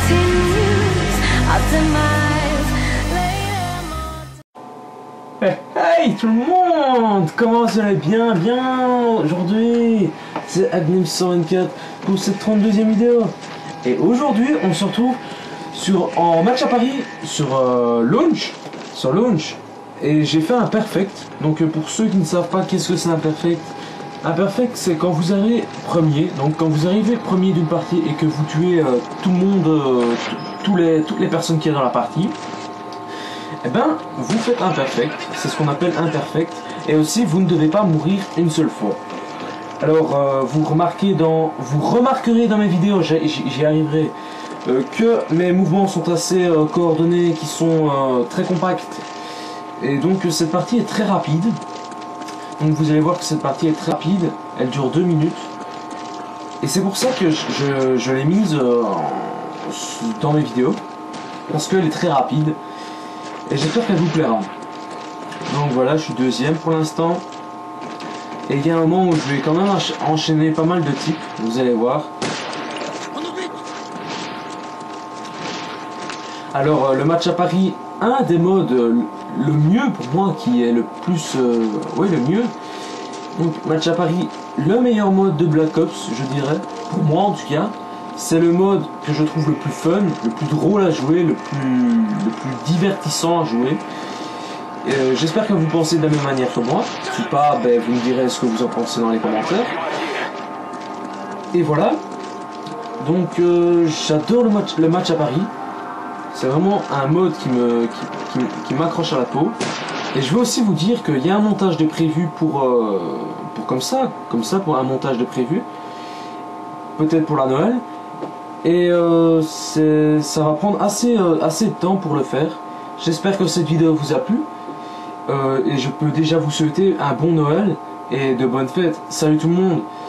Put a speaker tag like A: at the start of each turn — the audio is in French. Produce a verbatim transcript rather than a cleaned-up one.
A: Hey, hey tout le monde, comment vous allez bien? Bien, aujourd'hui c'est Agnim cent vingt-quatre pour cette trente-deuxième vidéo. Et aujourd'hui on se retrouve sur, en match à Paris sur euh, Launch, sur Launch. Et j'ai fait un perfect. Donc euh, pour ceux qui ne savent pas qu'est-ce que c'est un perfect, un perfect c'est quand vous arrivez premier, donc quand vous arrivez premier d'une partie et que vous tuez euh, tout le monde, euh, tous les, toutes les personnes qui sont dans la partie. Eh ben, vous faites un perfect, c'est ce qu'on appelle un perfect, et aussi vous ne devez pas mourir une seule fois. Alors, euh, vous remarquez dans, vous remarquerez dans mes vidéos, j'y arriverai, euh, que mes mouvements sont assez euh, coordonnés, qui sont euh, très compacts, et donc cette partie est très rapide. Donc vous allez voir que cette partie est très rapide, elle dure deux minutes, et c'est pour ça que je, je, je l'ai mise euh, dans mes vidéos, parce qu'elle est très rapide. Et j'espère qu'elle vous plaira. Donc voilà, je suis deuxième pour l'instant. Et il y a un moment où je vais quand même enchaîner pas mal de types, vous allez voir. Alors euh, le match à Paris, un des modes euh, le mieux pour moi, qui est le plus... Euh, oui, le mieux. Donc match à Paris, le meilleur mode de Black Ops, je dirais. Pour moi en tout cas. C'est le mode que je trouve le plus fun, le plus drôle à jouer, le plus, le plus divertissant à jouer. Euh, J'espère que vous pensez de la même manière que moi. Si pas, ben, vous me direz ce que vous en pensez dans les commentaires. Et voilà. Donc euh, j'adore le match, le match à Paris. C'est vraiment un mode qui me, qui, qui, qui m'accroche à la peau. Et je veux aussi vous dire qu'il y a un montage de prévu pour, euh, pour comme ça, comme ça pour un montage de prévu. Peut-être pour la Noël. Et euh, ça va prendre assez, euh, assez de temps pour le faire. J'espère que cette vidéo vous a plu. Euh, et je peux déjà vous souhaiter un bon Noël et de bonnes fêtes. Salut tout le monde!